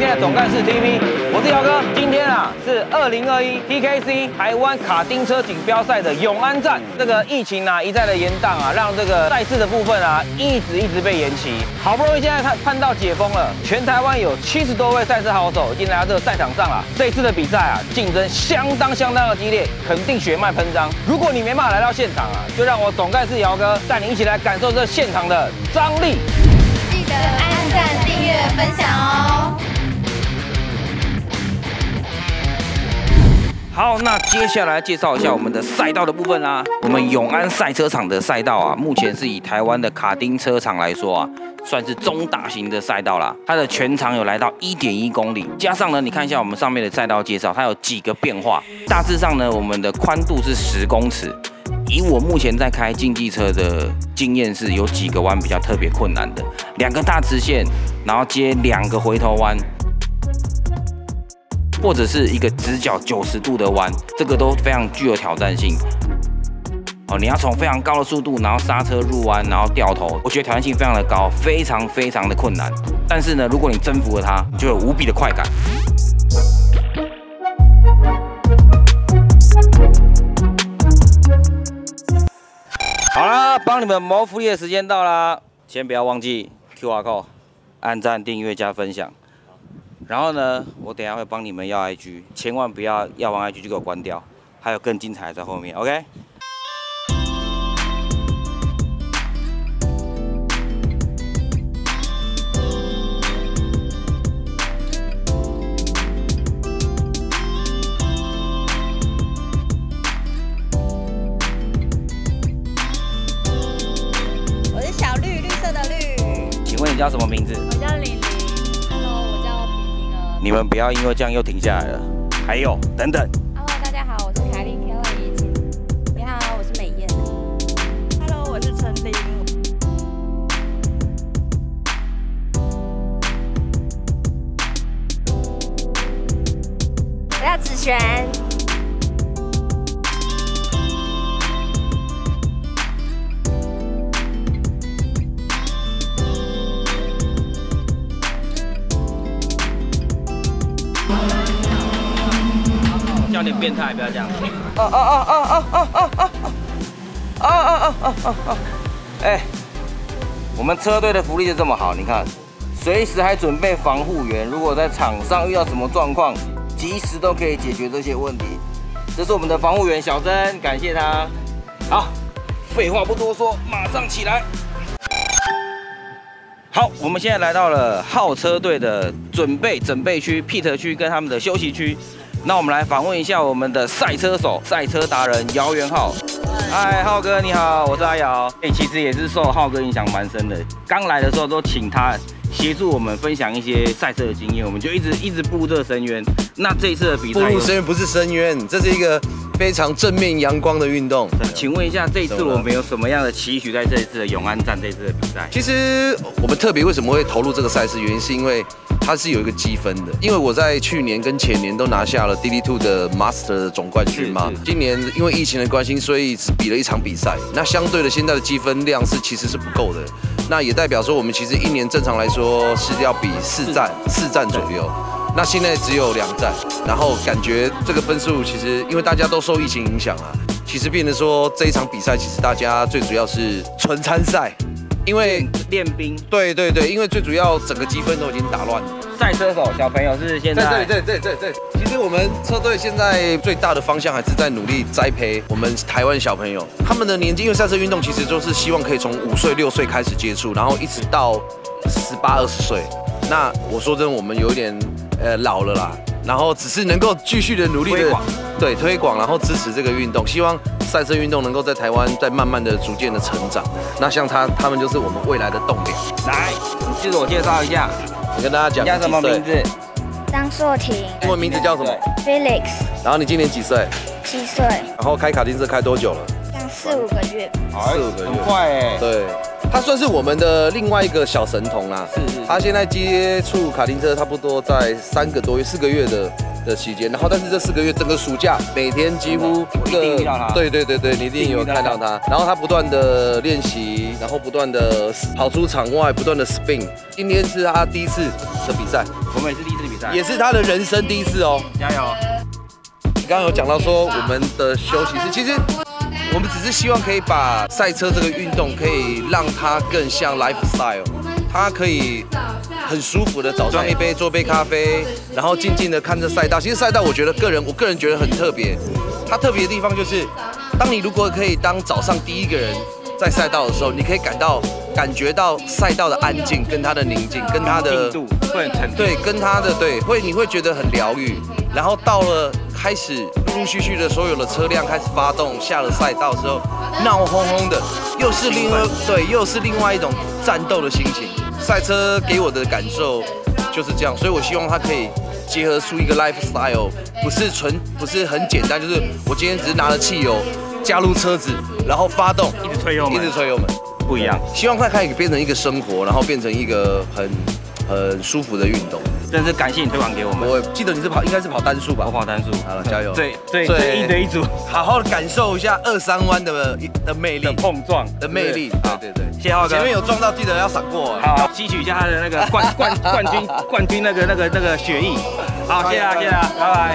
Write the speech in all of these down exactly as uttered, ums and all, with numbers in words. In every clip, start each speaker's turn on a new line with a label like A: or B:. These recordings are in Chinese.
A: 的总干事 T V， 我是姚哥。今天啊是二零二一 T K C 台湾卡丁车锦标赛的永安站。这个疫情啊一再的延宕啊，让这个赛事的部分啊一直一直被延期。好不容易现在看看到解封了，全台湾有七十多位赛车好手已经来到这个赛场上了。这一次的比赛啊，竞争相当相当的激烈，肯定血脉喷张。如果你没办法来到现场啊，就让我总干事姚哥带你一起来感受这现场的张力。
B: 记得按赞、订阅、分享哦。
A: 好，那接下来介绍一下我们的赛道的部分啦。我们永安赛车场的赛道啊，目前是以台湾的卡丁车场来说啊，算是中大型的赛道啦。它的全长有来到 一点一公里，加上呢，你看一下我们上面的赛道介绍，它有几个变化。大致上呢，我们的宽度是十公尺。以我目前在开竞技车的经验是，有几个弯比较特别困难的，两个大直线，然后接两个回头弯。或者是一个直角九十度的弯，这个都非常具有挑战性。哦，你要从非常高的速度，然后刹车入弯，然后掉头，我觉得挑战性非常的高，非常非常的困难。但是呢，如果你征服了它，你就有无比的快感。好啦，帮你们谋福利的时间到啦，先不要忘记 Q R code， 按赞、订阅、加分享。然后呢，我等一下会帮你们要 I G， 千万不要要完 I G 就给我关掉，还有更精彩的在后面 ，OK？
B: 我是小绿，绿色的绿。
A: 请问你叫什么名字？
B: 我叫玲玲。Hello， 我叫平平儿。
A: 你们不要因为这样又停下来了。还有，等等。
B: Hello， 大家好，我是凯莉 Kelly。你好，我是美燕。Hello， 我是陈琳。我叫子璇。
A: 有点变态，不要这样。哦哦哦哦哦哦哦哦哦哦哦哦哦！哎，我们车队的福利就这么好，你看，随时还准备防护员，如果在场上遇到什么状况，及时都可以解决这些问题。这是我们的防护员小珍，感谢他。好，废话不多说，马上起来。好，我们现在来到了号车队的准备准备区、pit 区跟他们的休息区。那我们来访问一下我们的赛车手、赛车达人姚元浩。嗨，浩哥你好，我是阿姚。哎，其实也是受浩哥影响蛮深的。刚来的时候都请他协助我们分享一些赛车的经验，我们就一直一直步入这个深渊。那这一次的比赛，
C: 步入深渊不是深渊，这是一个非常正面阳光的运动。
A: 请问一下，这一次我们有什么样的期许在这一次的永安站这一次的比赛？
C: 其实我们特别为什么会投入这个赛事，原因是因为它是有一个积分的。因为我在去年跟前年都拿下了 D D 二 的 Master 的总冠军嘛，今年因为疫情的关系，所以只比了一场比赛。那相对的，现在的积分量是其实是不够的。那也代表说，我们其实一年正常来说是要比四站四站左右。那现在只有两站，然后感觉这个分数其实因为大家都受疫情影响啊，其实变得说这一场比赛其实大家最主要是纯参赛，因为
A: 练兵。
C: 对对对，因为最主要整个积分都已经打乱了。
A: 赛车手小朋友是现在
C: 对对对对对。其实我们车队现在最大的方向还是在努力栽培我们台湾小朋友，他们的年纪，因为赛车运动其实就是希望可以从五岁六岁开始接触，然后一直到十八二十岁。那我说真的，我们有一点呃老了啦，然后只是能够继续的努力的
A: 推广，
C: 对推广，然后支持这个运动，希望赛车运动能够在台湾再慢慢的逐渐的成长。那像他他们就是我们未来的栋梁。
A: 来，你自我介绍一下，
C: 我跟大家讲，
A: 你叫什么名字？
D: 张硕婷，
C: 英文名字叫什么
D: ？Felix，
C: 然后你今年几岁？
D: 七岁，
C: 然后开卡丁车开多久了？
D: 像四五个月。
C: 四五个月，
A: 很快哎。
C: 对，他算是我们的另外一个小神童啦。
A: 是是。
C: 他现在接触卡丁车差不多在三个多月、四个月的的期间，然后但是这四个月整个暑假每天几乎
A: 一定遇到他。
C: 对对对对，你一定有看到他。然后他不断的练习，然后不断的跑出场外，不断的 spin。今天是他第一次的比赛，
A: 我们也是第一次比赛。 赛，
C: 也是他的人生第一次哦。
A: 加油！
C: 你刚刚有讲到说我们的休息室，其实我们只是希望可以把赛车这个运动可以让它更像 lifestyle， 它可以很舒服的早上一杯做杯咖啡，然后静静的看着赛道。其实赛道我觉得个人我个人觉得很特别，它特别的地方就是，当你如果可以当早上第一个人在赛道的时候，你可以感到感觉到赛道的安静，跟它的宁静，跟它的
A: 度会很沉淀，
C: 对，跟它的对会你会觉得很疗愈。然后到了开始陆陆续续的所有的车辆开始发动，下了赛道之后，闹哄哄的，又是另外对，又是另外一种战斗的心情。赛车给我的感受就是这样，所以我希望它可以结合出一个 lifestyle， 不是纯不是很简单，就是我今天只是拿了汽油加入车子，然后发动，
A: 一直吹油门，
C: 一直吹油门，
A: 不一样。
C: 希望它可以变成一个生活，然后变成一个很很舒服的运动。
A: 真是感谢你推广给我们。
C: 我记得你是跑，应该是跑单速吧？
A: 我跑单速。
C: 好了，加油！
A: 最最最硬的一组，
C: 好好的感受一下二三弯的的魅力、
A: 的碰撞
C: 的魅力。对对对，
A: 谢浩哥，
C: 前面有撞到，记得要闪过。
A: 好，吸取一下他的那个冠冠冠军冠军那个那个那个血液。好，谢谢啊，谢谢啊，拜拜。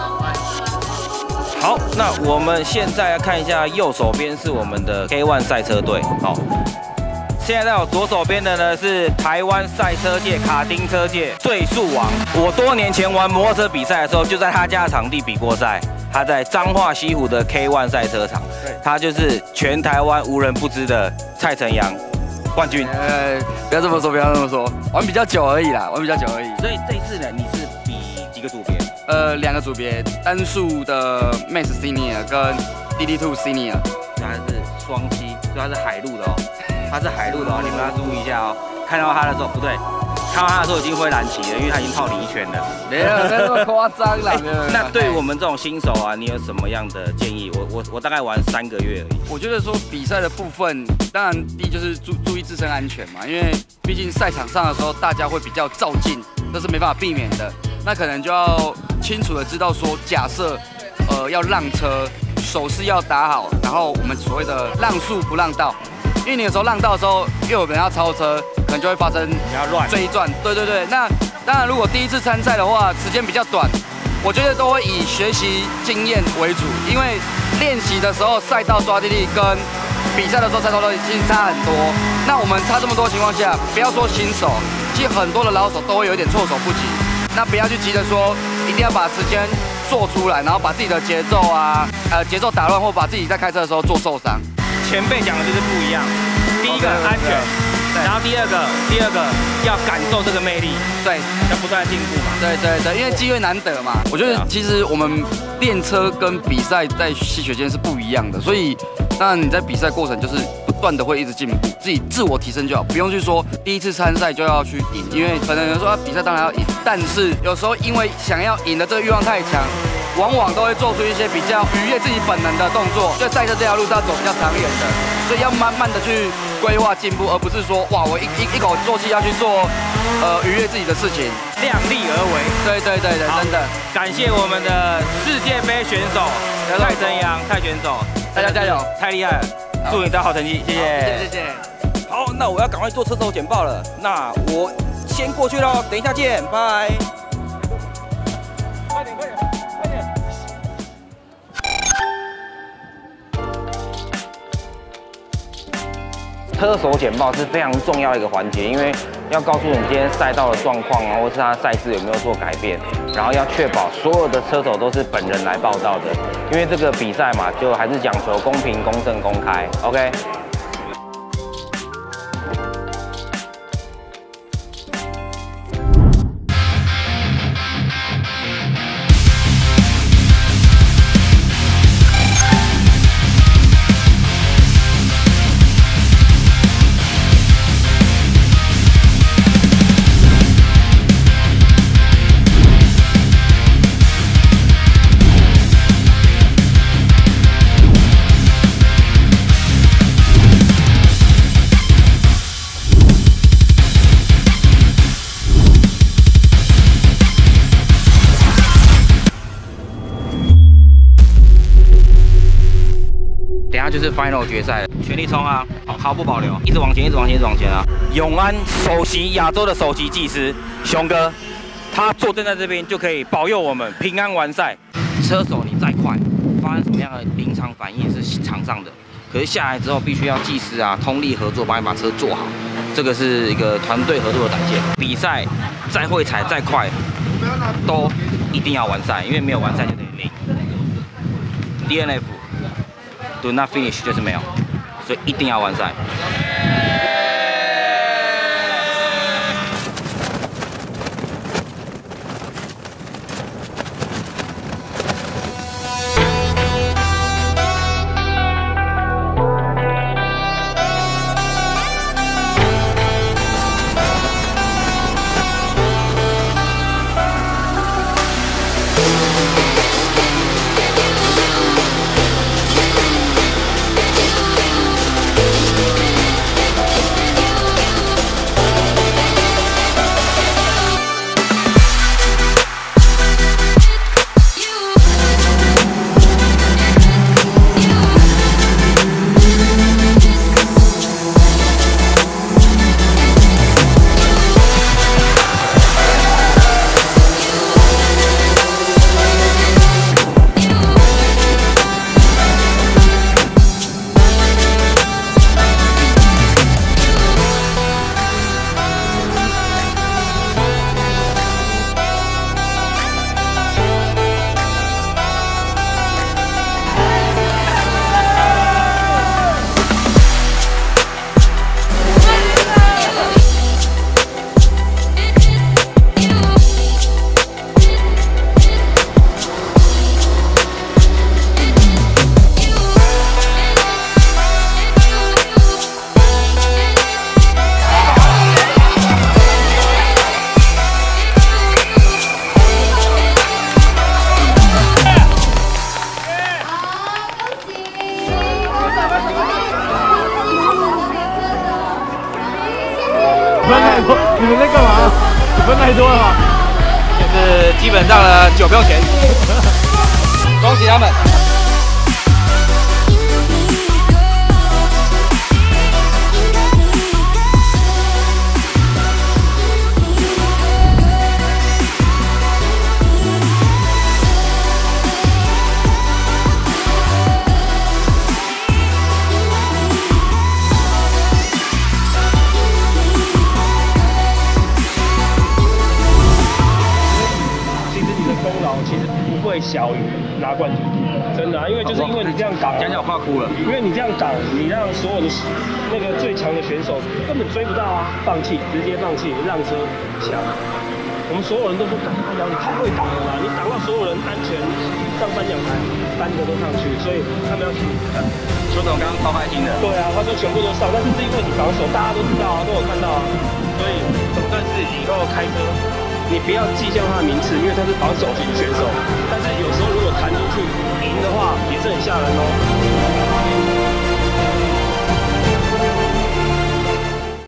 A: 好，那我们现在要看一下右手边是我们的 K 一 赛车队。好。现在在我左手边的呢是台湾赛车界、卡丁车界最速王。我多年前玩摩托车比赛的时候，就在他家的场地比过赛。他在彰化西湖的 K 一 赛车场，他就是全台湾无人不知的蔡承阳冠军。
E: 呃，不要这么说，不要这么说，玩比较久而已啦，玩比较久而已。
A: 所以这一次呢，你是比几个组别？
E: 呃，两个组别，单数的 Max Senior 跟 D D 二 Senior，
A: 它是双七，所以它是海陆的哦。他是海陆的哦，你们要注意一下哦。看到他的时候不对，看到他的时候已经挥蓝旗了，因为他已经泡离圈了。
E: 没有，没那么夸张啦。
A: 那对我们这种新手啊，你有什么样的建议？我我我大概玩三个月而已。
E: 我觉得说比赛的部分，当然第一就是注注意自身安全嘛，因为毕竟赛场上的时候大家会比较照进，这是没办法避免的。那可能就要清楚的知道说，假设呃要让车，手势要打好，然后我们所谓的让速不让道。因为你有时候让道的时候，又有人要超车，可能就会发生追撞。对对对，那当然如果第一次参赛的话，时间比较短，我觉得都会以学习经验为主。因为练习的时候赛道抓地力跟比赛的时候赛道抓地力其实差很多。那我们差这么多情况下，不要说新手，其实很多的老手都会有一点措手不及。那不要去急着说一定要把时间做出来，然后把自己的节奏啊，呃节奏打乱，或把自己在开车的时候做受伤。
A: 前辈讲的就是不一样，第一个安全，然后第二个，第二个要感受这个魅力，
E: 对，
A: 要不断进步嘛。
E: 对对对，因为机会难得嘛。我觉得其实我们练车跟比赛在吸血间是不一样的，所以当然你在比赛过程就是不断的会一直进步，自己自我提升就好，不用去说第一次参赛就要去赢，因为可能有人说、啊、比赛当然要赢，但是有时候因为想要赢的这个欲望太强。往往都会做出一些比较愉悦自己本能的动作，就赛车这条路是要走比较长远的，所以要慢慢的去规划进步，而不是说哇我一一一口作气要去做呃愉悦自己的事情，
A: 量力而为。对对对对，真的感谢我们的世界杯选手蔡承阳蔡选手，
E: 大家加油，
A: 太厉害了，祝你得好成绩，谢谢
E: 谢谢谢谢。
A: 好，那我要赶快做车手简报了，那我先过去喽，等一下见，拜。快点快点。车手简报是非常重要的一个环节，因为要告诉你今天赛道的状况啊，或是它的赛制有没有做改变，然后要确保所有的车手都是本人来报道的，因为这个比赛嘛，就还是讲求公平、公正、公开。OK。等下就是 final 决赛了，全力冲啊，毫不保留，一直往前，一直往前，一直往前啊！永安首席亚洲的首席技师熊哥， 他坐镇在这边就可以保佑我们平安完赛。车手你再快，发生什么样的临场反应是场上的，可是下来之后必须要技师啊通力合作，帮你把车做好，这个是一个团队合作的展现。比赛再会踩再快，都一定要完赛，因为没有完赛就等于零。D N F do not finish 就是没有，所以一定要完赛。
F: 分太多，你们在干嘛？分太多了吧？
A: 就是基本上呢，酒不用钱，恭喜他们。
F: 小于拿冠军，真的啊，因为就是因为你这样挡，
A: 讲讲我快哭了，
F: 因为你这样挡，你让所有的那个最强的选手根本追不到啊，放弃，直接放弃，让车强。我们所有人都说，阿瑶你太会挡了啦，你挡到所有人安全上颁奖台，三个都上去，所以他们要去看。
A: 邱总刚刚超开心的。
F: 对啊，他说全部都上，但是是因为你防守，大家都知道啊，都有看到啊，所以总算是以后开车。你不要计较他的名次，因为他是防守型选手。但是有时候如果弹出去赢的话，也是很吓人哦。